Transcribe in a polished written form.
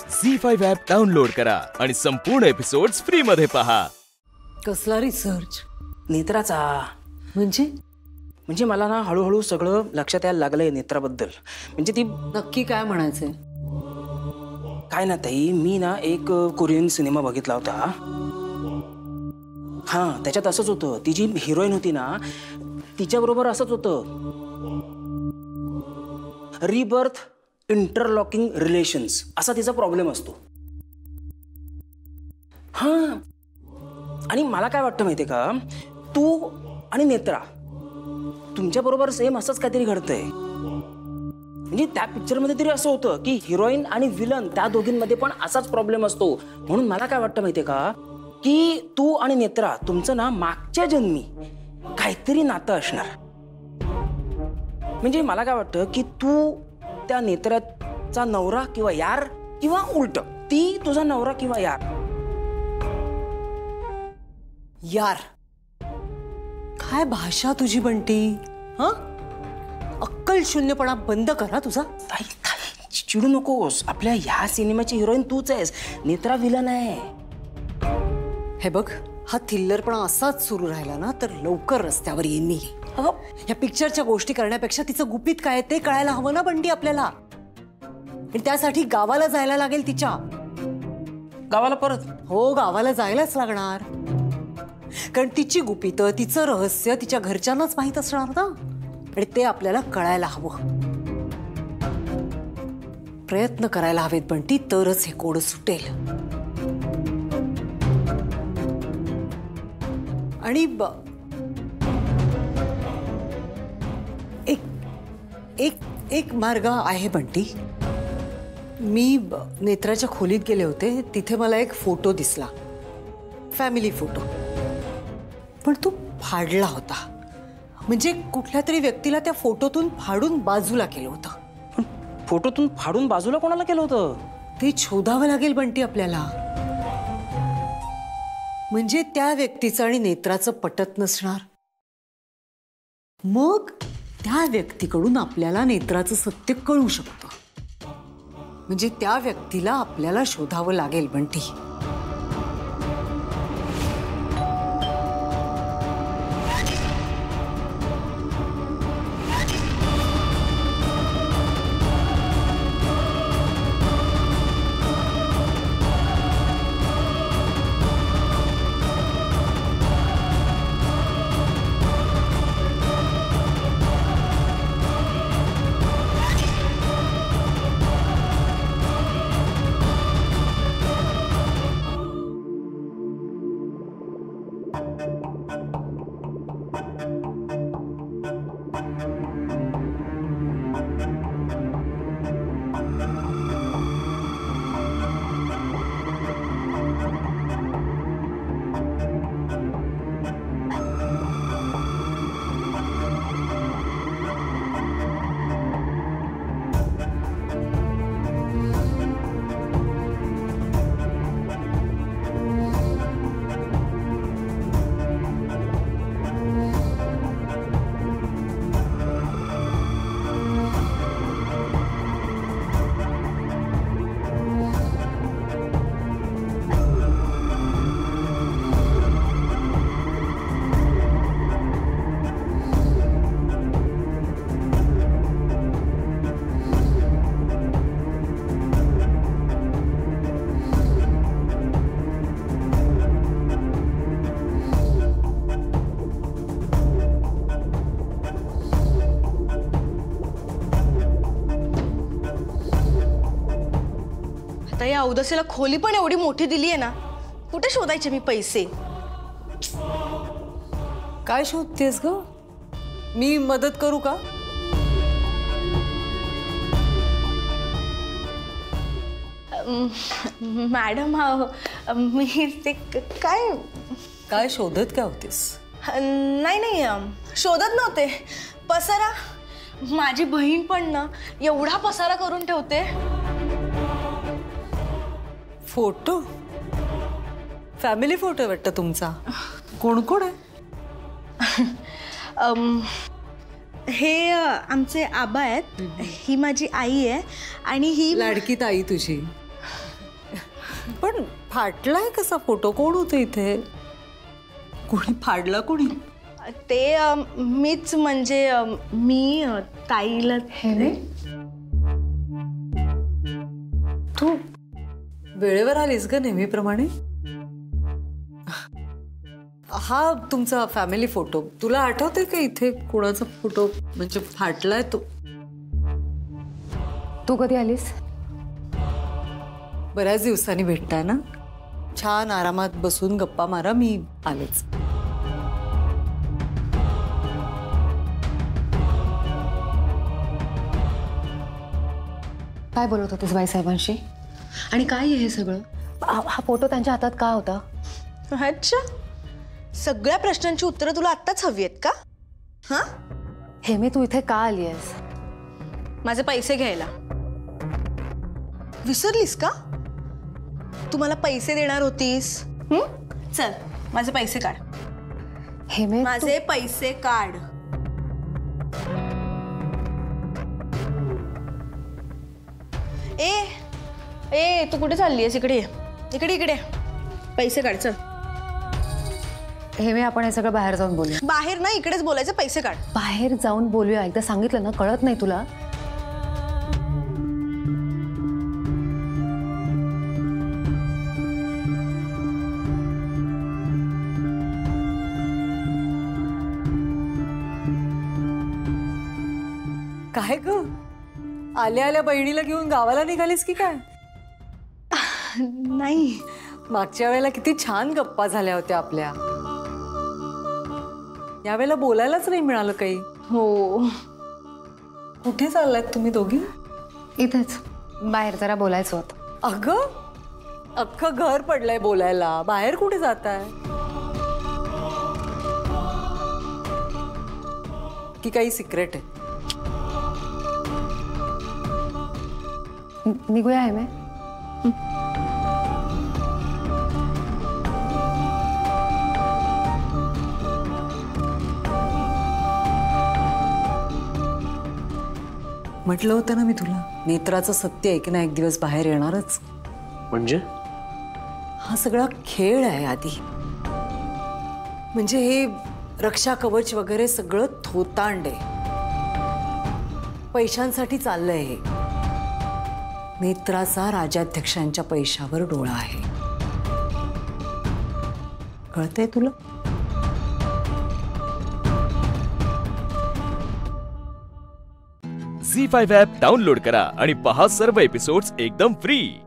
झी5 app download करा आणि संपूर्ण एपिसोड्स फ्री मध्ये पहा. कसला रिसर्च? नेत्राचा. म्हणजे मला ना हळूहळू सगळं लक्षात यायला लागलंय नेत्राबद्दल. म्हणजे ती नक्की काय म्हणायचंय? काय ना ताई, मी ना एक कोरियन सिनेमा बघितला होता. हां, त्याच्यात असंच होतं. ती जी हिरोईन होती ना, तिच्याबरोबर असंच होतं. रिबर्थ इंटरलॉकिंग रिलेशन्स असा तिचा प्रॉब्लेम असतो. हां, आणि मला काय वाटतं माहितीये का, तू आणि नेत्रा तुमच्याबरोबर सेम असंच काहीतरी घडतंय. म्हणजे त्या पिक्चरमध्ये तरी असं होतं की हिरोईन आणि विलन त्या दोघींमध्ये पण असाच प्रॉब्लेम असतो. म्हणून मला काय वाटतं माहितीये का, की तू आणि नेत्रा तुमचं ना मागच्या जन्मी काहीतरी नातं असणार. म्हणजे मला काय वाटतं की तू त्या नेत्राचा नवरा किंवा यार, किंवा उलट ती तुझा नवरा किंवा यार. यार, काय भाषा तुझी बंटी. हं, अक्कल शून्यपणा बंद करा तुझा. ताई, चिडू नकोस. आपल्या ह्या सिनेमाची हिरोईन तूच आहेस, नेत्रा विलन आहे. हे बघ, हा थिल्लरपणा असाच सुरू राहिला ना तर लवकर रस्त्यावर येईन मी. या पिक्चरच्या गोष्टी करण्यापेक्षा तिचं गुपित काय ते कळायला हवं ना बंटी आपल्याला. आणि त्यासाठी गावाला जायला लागेल तिच्या. गावाला परत? हो, गावाला जायलाच लागणार. कारण तिची गुपित, तिचं रहस्य तिच्या घरच्यांनाच माहीत असणार ना. आणि ते आपल्याला कळायला हवं. प्रयत्न करायला हवेत बंटी, तरच हे कोड सुटेल. आणि एक मार्ग आहे बंटी. मी नेत्राच्या खोलीत गेले होते, तिथे मला एक फोटो दिसला, फॅमिली फोटो. पण तो फाडला होता. म्हणजे कुठल्या तरी व्यक्तीला त्या फोटोतून फाडून बाजूला केलं होतं. फोटोतून फाडून बाजूला कोणाला केलं होतं? ते शोधावं लागेल बंटी आपल्याला. म्हणजे त्या व्यक्तीचं आणि नेत्राचं पटत नसणार. मग त्या व्यक्तीकडून आपल्याला नेत्राचं सत्य कळू शकतं. म्हणजे त्या व्यक्तीला आपल्याला शोधावं लागेल बंटी. आता या औदसेला खोली पण एवढी मोठी दिली आहे ना, कुठे शोधायचे मी पैसे? काय शोधतेस ग? मी मदत करू का? मॅडम, मी ते काय काय शोधत काय होतेस? नाही, शोधत नव्हते. पसारा. माझी बहीण पण ना एवढा पसारा करून ठेवते. फोटो? फॅमिली फोटो वाटतं तुमचा. कोण कोण आहे? हे आमचे आबा आहेत, ही माझी आई आहे आणि ही लाडकी ताई तुझी. पण फाटलाय कसा फोटो? कोण होतं इथे? कोणी फाडला? कोणी? ते मीच म्हणजे मी ताईला हे तू वेळेवर आलीस ग नेहमीप्रमाणे? हा तुमचा फॅमिली फोटो तुला आठवते का? इथे कोणाचा फोटो म्हणजे फाटलाय तो? तू कधी आलीस? बऱ्याच दिवसांनी भेटताय ना, छान आरामात बसून गप्पा मारा, मी आलेच. काय बोलत होतीस बाईसाहेबांशी? आणि काय आहे हे सगळं? हा फोटो त्यांच्या हातात का होता? अच्छा, सगळ्या प्रश्नांची उत्तरं तुला आत्ताच हवी आहेत का? हा हेमे, तू इथे का आली आहेस? माझे पैसे घ्यायला. विसरलीस का? तू मला पैसे देणार होतीस. चल माझे पैसे काढ. हेमे, माझे पैसे काढ. ए ए तू कुठे चालली आहेस? इकडे इकडे इकडे पैसे काढ. चल हेमे, आपण हे सगळं बाहेर जाऊन बोलूया. बाहेर ना, इकडेच बोलायचं. पैसे काढ. बाहेर जाऊन बोलूया. एकदा सांगितलं ना, कळत नाही तुला? काय ग, आल्या आल्या बहिणीला घेऊन गावाला निघालीस की काय? नाही, मागच्या वेळेला किती छान गप्पा झाल्या होत्या आपल्या. यावेळेला बोलायलाच नाही मिळालं काही. हो. कुठे चाललात तुम्ही दोघी? इथेच बाहेर जरा बोलायचं होतं. अगं, अख्खं घर पडलंय बोलायला, बाहेर कुठे जाताय? की काही सिक्रेट आहे? निघूया हेमे. म्हटलं होतं ना मी तुला, नेत्राचं सत्य आहे की ना एक दिवस बाहेर येणारच. म्हणजे हा सगळा खेळ आहे आधी. म्हणजे हे रक्षा कवच वगैरे सगळं थोतांड आहे. पैशांसाठी चाललंय हे. नेत्राचा राजाध्यक्षांच्या पैशावर डोळा आहे. कळतंय तुला? झी5 ॲप डाउनलोड करा आणि पहा सर्व एपिसोड्स एकदम फ्री.